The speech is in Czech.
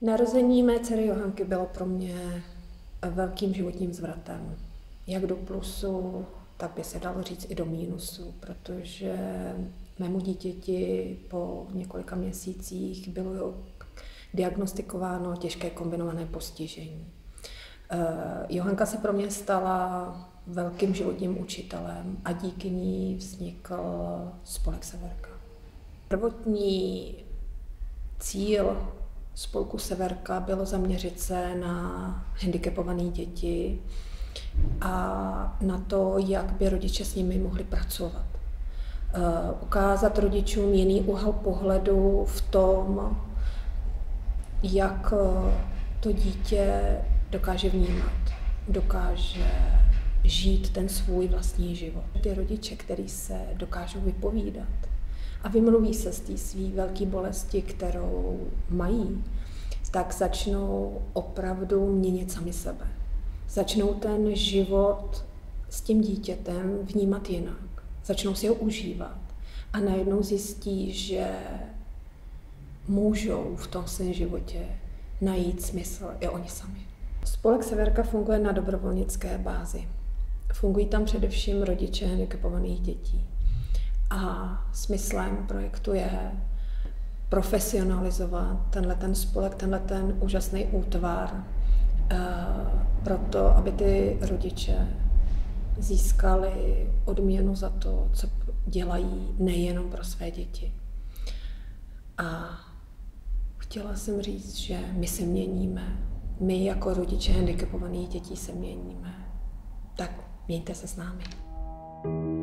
Narození mé dcery Johanky bylo pro mě velkým životním zvratem. Jak do plusu, tak by se dalo říct i do mínusu, protože mému dítěti po několika měsících bylo diagnostikováno těžké kombinované postižení. Johanka se pro mě stala velkým životním učitelem a díky ní vznikl spolek Severka. Prvotní cíl spolku Severka bylo zaměřit se na handicapované děti a na to, jak by rodiče s nimi mohli pracovat. Ukázat rodičům jiný úhel pohledu v tom, jak to dítě dokáže vnímat, dokáže žít ten svůj vlastní život. Ty rodiče, kteří se dokážou vypovídat a vymluví se z té své velké bolesti, kterou mají, tak začnou opravdu měnit sami sebe. Začnou ten život s tím dítětem vnímat jinak. Začnou si ho užívat a najednou zjistí, že můžou v tom svém životě najít smysl i oni sami. Spolek Severka funguje na dobrovolnické bázi. Fungují tam především rodiče handicapovaných dětí. A smyslem projektu je profesionalizovat ten spolek, ten úžasný útvar, proto, aby ty rodiče získali odměnu za to, co dělají nejenom pro své děti. A chtěla jsem říct, že my se měníme. My jako rodiče handicapovaných dětí se měníme. Tak mějte se s námi.